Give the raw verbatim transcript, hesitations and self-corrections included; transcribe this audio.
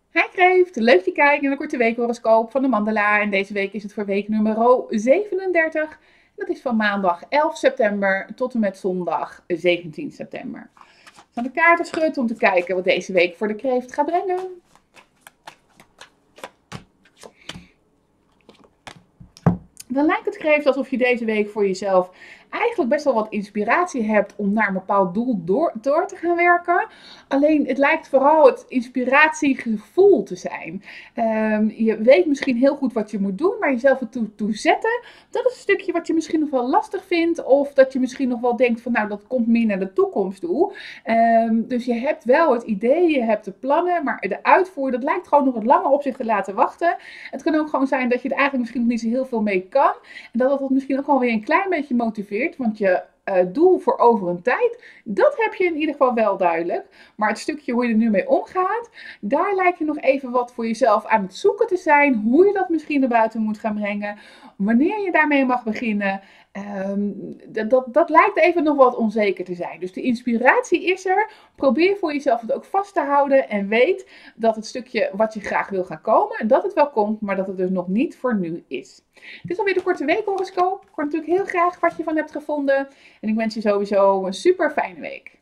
Hij kreeft, leuk dat je kijkt naar de korte weekhoroscoop van de Mandala. En deze week is het voor week nummer zevenendertig. En dat is van maandag elf september tot en met zondag zeventien september. Ik zal de kaarten schudden om te kijken wat deze week voor de kreeft gaat brengen. Dan lijkt het kreeft alsof je deze week voor jezelf eigenlijk best wel wat inspiratie hebt om naar een bepaald doel door, door te gaan werken. Alleen het lijkt vooral het inspiratiegevoel te zijn. Um, je weet misschien heel goed wat je moet doen, maar jezelf ertoe toe zetten, dat is een stukje wat je misschien nog wel lastig vindt. Of dat je misschien nog wel denkt van nou dat komt meer naar de toekomst toe. Um, dus je hebt wel het idee, je hebt de plannen, maar de uitvoer dat lijkt gewoon nog wat langer op zich te laten wachten. Het kan ook gewoon zijn dat je er eigenlijk misschien nog niet zo heel veel mee kan. En dat dat misschien ook wel weer een klein beetje motiveert. Want je uh, doel voor over een tijd, dat heb je in ieder geval wel duidelijk. Maar het stukje hoe je er nu mee omgaat, daar lijkt je nog even wat voor jezelf aan het zoeken te zijn. Hoe je dat misschien naar buiten moet gaan brengen. Wanneer je daarmee mag beginnen. Um, dat, dat, dat lijkt even nog wat onzeker te zijn. Dus de inspiratie is er. Probeer voor jezelf het ook vast te houden. En weet dat het stukje wat je graag wil gaan komen, dat het wel komt, maar dat het dus nog niet voor nu is. Dit is alweer de korte weekhoroscoop. Ik hoor natuurlijk heel graag wat je van hebt gevonden. En ik wens je sowieso een super fijne week.